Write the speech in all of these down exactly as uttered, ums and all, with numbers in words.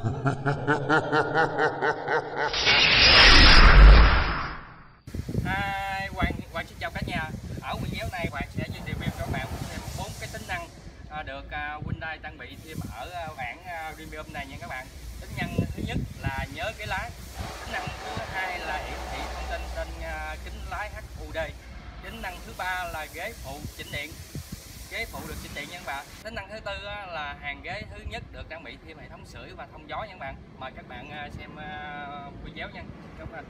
À, Hoàng Hoàng xin chào cả nhà. Ở video này Hoàng sẽ review cho các bạn thêm bốn cái tính năng à, được à, Hyundai trang bị thêm ở à, bản à, Premium này nha các bạn. Tính năng thứ nhất là nhớ cái lái. Tính năng thứ hai là hiển thị thông tin trên à, kính lái hát u đê. Tính năng thứ ba là ghế phụ chỉnh điện. Ghế phụ được chỉnh điện nha các bạn. Tính năng thứ tư là hàng ghế thứ nhất được trang bị thêm hệ thống sưởi và thông gió nha các bạn. Mời các bạn à, xem à, video nha. Các bạn.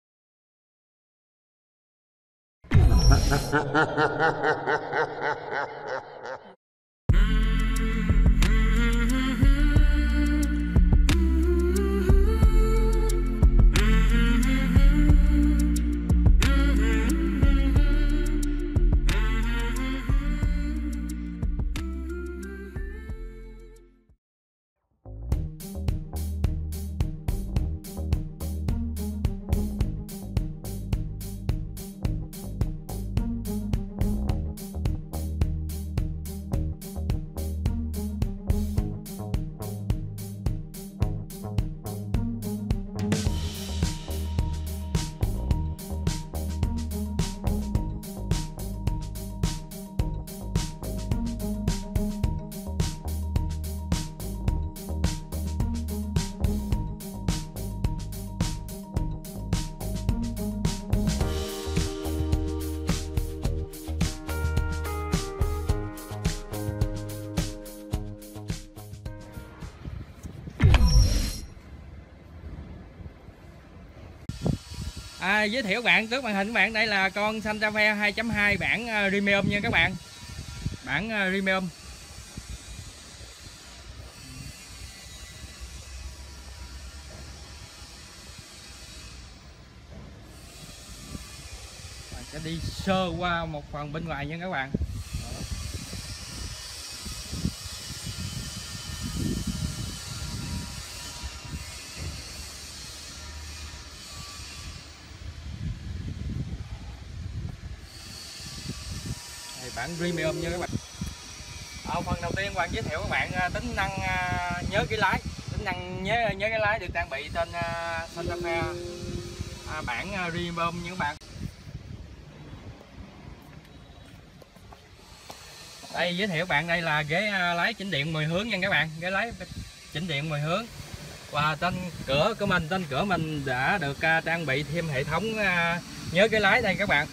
À, giới thiệu bạn trước màn hình các bạn, đây là con Santa Fe hai chấm hai bản uh, Premium nha các bạn. Bản uh, Premium. Bạn sẽ đi sơ qua một phần bên ngoài nha các bạn. Bản Premium nha các bạn. Ở phần đầu tiên Hoàng giới thiệu các bạn tính năng nhớ cái lái. Tính năng nhớ nhớ cái lái được trang bị trên Santa Fe bản Premium nha các bạn. Đây giới thiệu các bạn, đây là ghế lái chỉnh điện mười hướng nha các bạn. Ghế lái chỉnh điện mười hướng. Và trên cửa của mình, trên cửa mình đã được trang bị thêm hệ thống nhớ cái lái đây các bạn.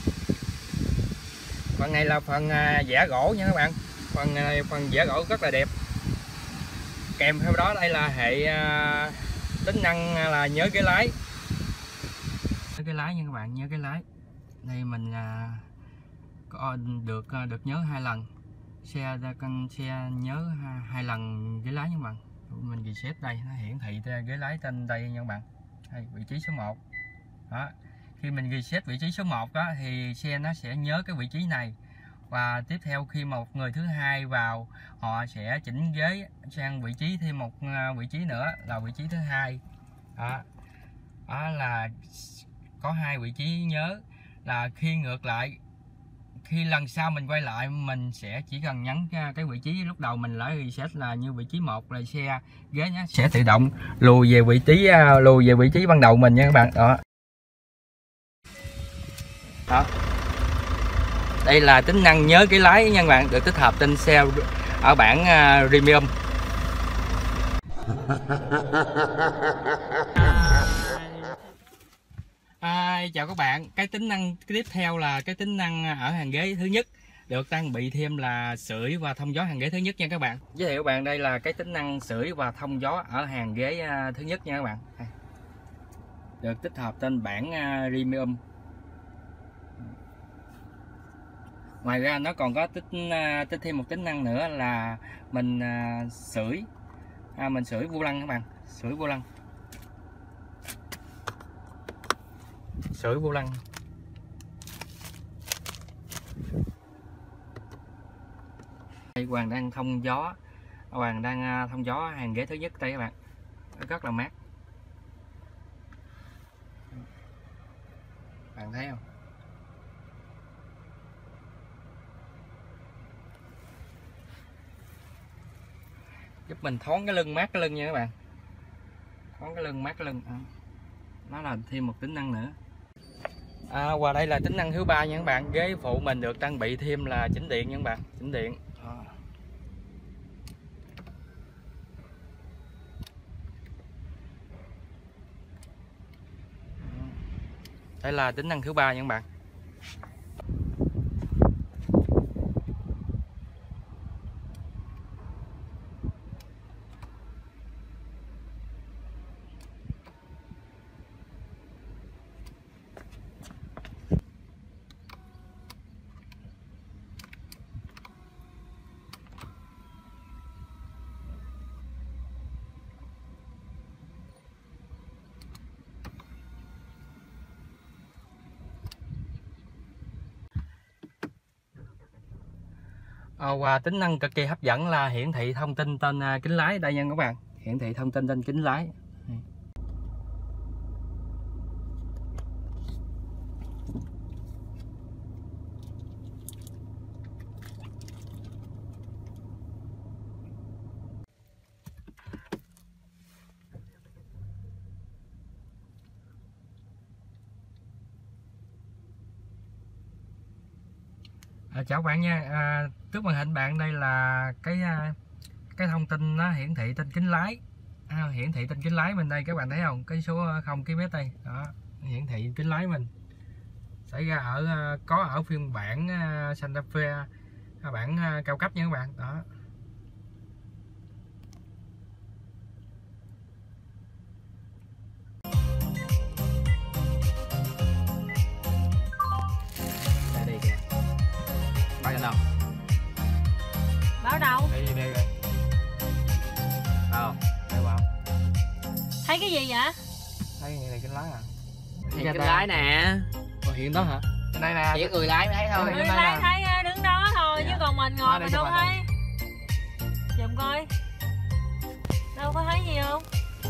Phần này là phần vẽ gỗ nha các bạn. Phần này phần vẽ gỗ rất là đẹp. Kèm theo đó đây là hệ tính năng là nhớ cái lái. Nhớ cái lái nha các bạn, nhớ cái lái. Đây mình có được được nhớ hai lần. Xe con xe nhớ hai lần ghế lái nha các bạn. Mình reset đây nó hiển thị ghế lái trên đây nha các bạn. Đây, vị trí số một. Đó. Khi mình reset vị trí số một đó thì xe nó sẽ nhớ cái vị trí này, và tiếp theo khi một người thứ hai vào họ sẽ chỉnh ghế sang vị trí thêm một vị trí nữa là vị trí thứ hai. Đó. Đó là có hai vị trí nhớ, là khi ngược lại, khi lần sau mình quay lại mình sẽ chỉ cần nhấn cái vị trí lúc đầu mình đã reset là như vị trí một là xe ghế nhé, sẽ tự động lùi về vị trí lùi về vị trí ban đầu mình nha các bạn. Đó. Đó. Đây là tính năng nhớ cái lái nha các bạn, được tích hợp trên xe ở bản uh, Premium. À, chào các bạn. Cái tính năng tiếp theo là cái tính năng ở hàng ghế thứ nhất được trang bị thêm là sưởi và thông gió hàng ghế thứ nhất nha các bạn. Giới thiệu các bạn, đây là cái tính năng sưởi và thông gió ở hàng ghế uh, thứ nhất nha các bạn. Đây. Được tích hợp trên bản uh, Premium. Ngoài ra nó còn có tích, tích thêm một tính năng nữa là mình uh, sưởi à, mình sưởi vô lăng các bạn, sưởi vô lăng, sưởi vô lăng. Đây Hoàng đang thông gió, Hoàng đang thông gió hàng ghế thứ nhất đây các bạn, rất là mát. Bạn thấy không? Giúp mình thoáng cái lưng, mát cái lưng nha các bạn. có cái lưng mát lưng. À, nó là thêm một tính năng nữa. À, qua đây là tính năng thứ ba nha các bạn. Ghế phụ mình được trang bị thêm là chỉnh điện nha các bạn, chỉnh điện. À. Đây là tính năng thứ ba nha các bạn. Và tính năng cực kỳ hấp dẫn là hiển thị thông tin tên kính lái đây nha các bạn, hiển thị thông tin tên kính lái. À, chào bạn nha. À, trước màn hình bạn đây là cái cái thông tin nó hiển thị tên kính lái. À, hiển thị tên kính lái mình đây, các bạn thấy không, cái số không km đây đó, hiển thị kính lái mình xảy ra ở có ở phiên bản Santa Fe, bản cao cấp nha các bạn đó. Đâu? Báo đâu? Thấy gì đây rồi? Đâu? Thấy không? Thấy cái gì vậy? Thấy này kính lái à? Thì kính lái nè. Ồ, hiện đó hả? Trên đây nè. Chỉ người lái mới thấy thôi. Người lái thấy đứng đó thôi, dạ. Chứ còn mình ngồi mình đâu thấy. Dùm coi. Đâu có thấy gì không?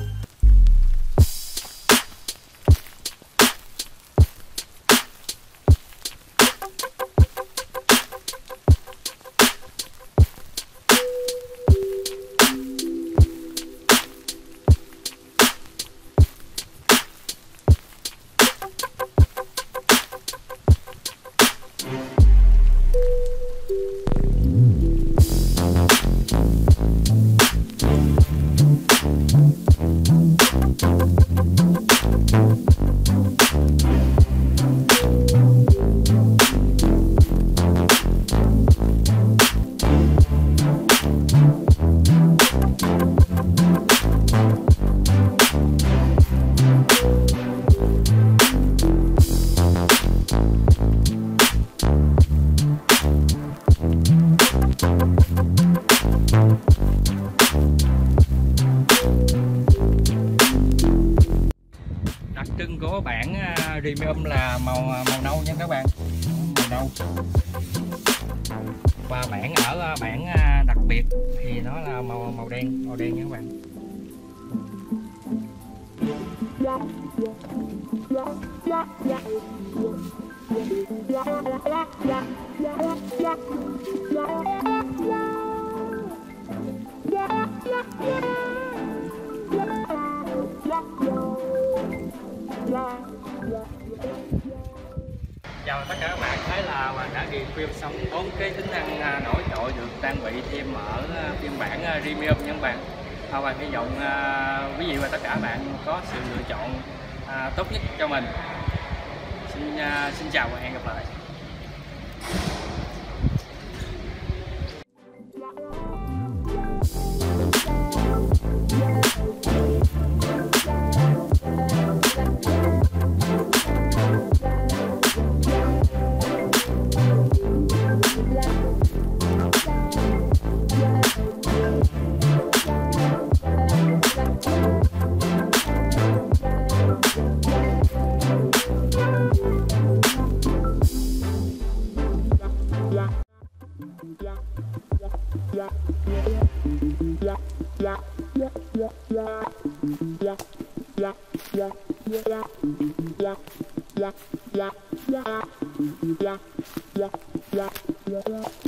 Đặc trưng của bản Premium là màu màu nâu nha các bạn, màu nâu. Và bản ở bản đặc biệt thì nó là màu màu đen, màu đen nha các bạn. Chào tất cả các bạn, thấy là Hoàng đã review xong bốn cái tính năng nổi trội được trang bị thêm ở phiên bản Premium nha các bạn. Hoàng hy vọng quý vị và tất cả các bạn có sự lựa chọn tốt nhất cho mình. Xin, xin chào và hẹn gặp lại. Yeah.